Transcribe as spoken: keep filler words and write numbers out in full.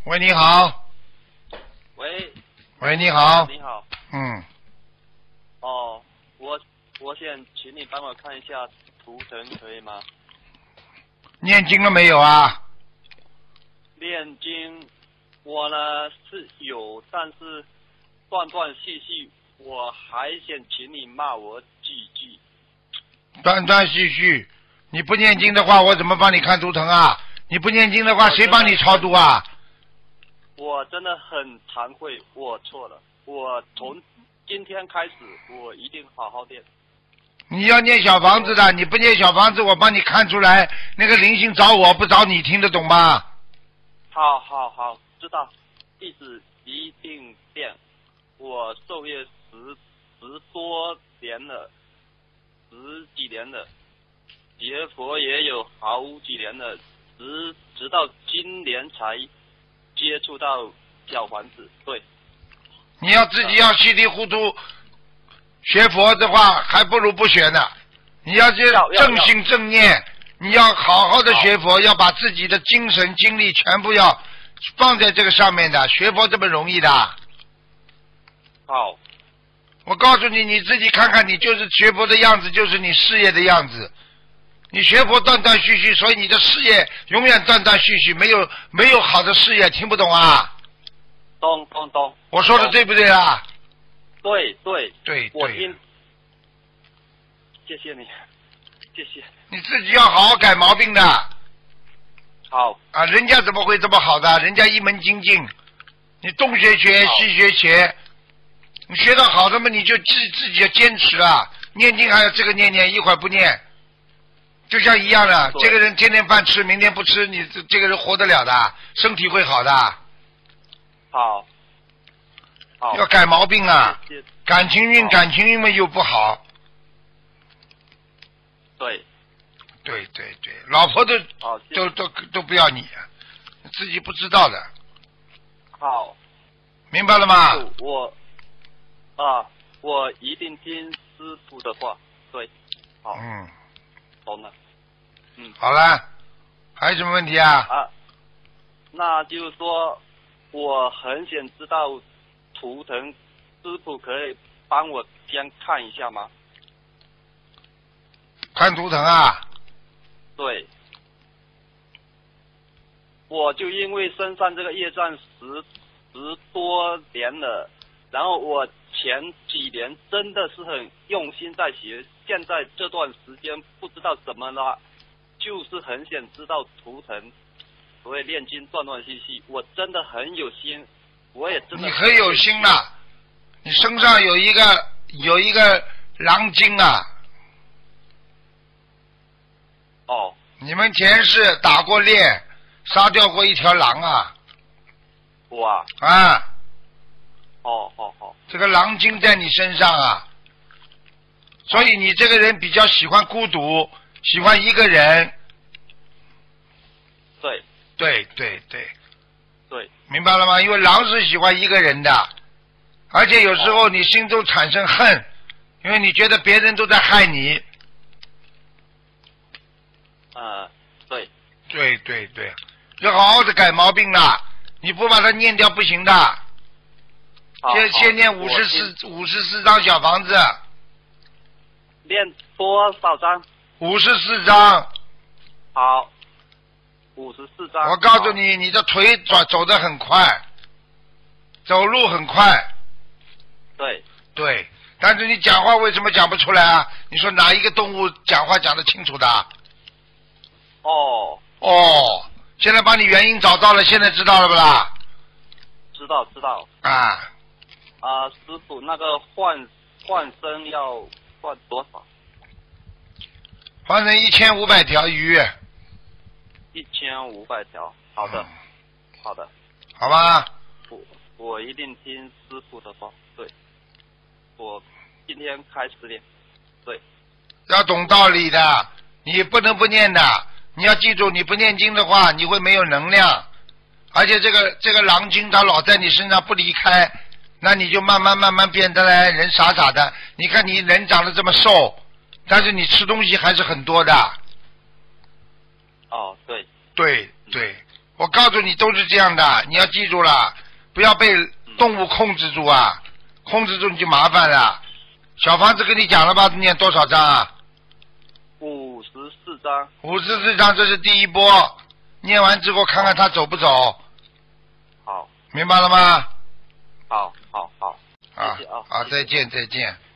喂，你好。 喂。 喂，你好。 你好。 嗯。 哦，我我想请你帮我看一下图腾，可以吗？ 念经了没有啊？ 念经，我呢是有，但是断断续续，我还想请你骂我几句。 断断续续，你不念经的话，我怎么帮你看图腾啊？你不念经的话，谁帮你超度啊？ 我真的很惭愧，我错了。我从今天开始，我一定好好念。 你要念小房子的，你不念小房子，我帮你看出来那个灵性找我不找你，听得懂吗？ 好好好，知道，弟子一定念。我受业十十多年了，十几年了，学佛也有好几年了，直直到今年才接触到小房子。对， 你要自己要稀里糊涂学佛的话，还不如不学呢。你要是正心正念，你要好好的学佛，要把自己的精神精力全部要放在这个上面的。学佛这么容易的？ 好， 我告诉你，你自己看看，你就是学佛的样子，就是你事业的样子。你学佛断断续续，所以你的事业永远断断续续，没有没有好的事业，听不懂啊？ 懂懂懂。 我说的对不对啊？ 对对对， 我听。谢谢你，谢谢。 你自己要好好改毛病的。 好。 啊，人家怎么会这么好的？人家一门精进，你东学学，西学学，你学到好的嘛，你就自自己要坚持啊。念经还要这个念念，一会儿不念，就像一样的。这个人天天饭吃，明天不吃，你这这个人活得了的，身体会好的。 好。好。 要改毛病啊！ 谢谢感情运，感情运嘛又不好。 对。 对对对，老婆都好都都都不要你，自己不知道的。 好。 明白了吗？ 我啊，我一定听师傅的话。对。好。 嗯。 懂了。嗯。 好了，还有什么问题啊？ 啊，那就是说，我很想知道图腾，师傅可以帮我先看一下吗？ 看图腾啊？ 对。我就因为身上这个业障十十多年了，然后我前几年真的是很用心在学，现在这段时间不知道怎么了，就是很想知道图腾，所以念经断断续续，我真的很有心，我也真的你很有心了，你身上有一个有一个狼精啊。 哦。 你们前世打过猎，杀掉过一条狼啊。 哇。 啊。 哦哦哦。 这个狼精在你身上啊，所以你这个人比较喜欢孤独，喜欢一个人。 对。 对对对。 对。 明白了吗？因为狼是喜欢一个人的，而且有时候你心中产生恨，因为你觉得别人都在害你。 呃，对。 对对对，要好好的改毛病了，你不把它念掉不行的。先先念五十四五十四张小房子。 念多少张？ 五十四张。 好。五十四张。 我告诉你，你的腿走走得很快，走路很快。 对。 对，但是你讲话为什么讲不出来啊？你说哪一个动物讲话讲得清楚的？ 哦。 哦，现在把你原因找到了，现在知道了不啦？ 知道知道。 啊。 啊，师傅，那个换换生要换多少？ 换成一千五百条鱼。 一千五百条，好的，嗯、好的， 好吧。 我我一定听师傅的话，对，我今天开始练，对。 要懂道理的，你不能不念的。你要记住，你不念经的话，你会没有能量，而且这个这个狼精它老在你身上不离开，那你就慢慢慢慢变得来人傻傻的。你看你人长得这么瘦，但是你吃东西还是很多的。 哦，对。 对对， 我告诉你都是这样的，你要记住了，不要被动物控制住啊，控制住你就麻烦了。小房子跟你讲了吧，念多少章啊？ 五十四章。 五十四章，这是第一波，念完之后看看他走不走。 好。 明白了吗？ 好，好，好。 啊谢谢啊。 好，再见，再见。